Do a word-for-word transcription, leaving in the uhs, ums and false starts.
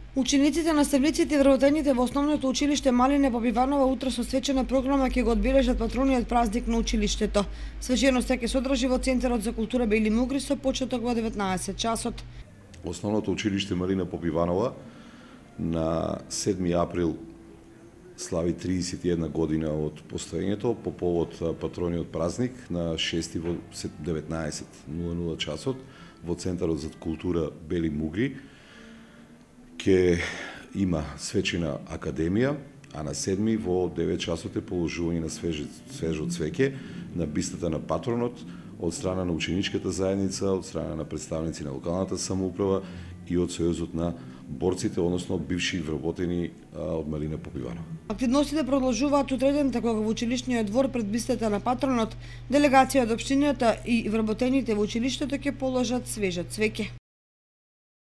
Учениците, наставниците и вработените во основното училиште Малине Попиванова утре со свечена програма ќе го одбележат патрониот празник на училиштето. Свеченоста ќе се одржи во Центарот за култура Бели Мугри со почеток во деветнаесет часот. Основното училиште Малина Попиванова на седми април слави триесет и една година од постоењето по повод патрониот празник на шести во деветнаесет часот во Центарот за култура Бели Мугри ќе има свечена академија, а на седми во девет часот е положување на свежо, свежо цвеќе на бистата на патронот од страна на ученичката заедница, од страна на представници на локалната самоуправа и од Сојузот на борците, односно бивши вработени од Малина Попиванова. Активностите продолжуваат утредента кога во училишниот двор пред бистата на патронот, делегација од општината и вработените во училиштето ќе положат свежо цвеќе.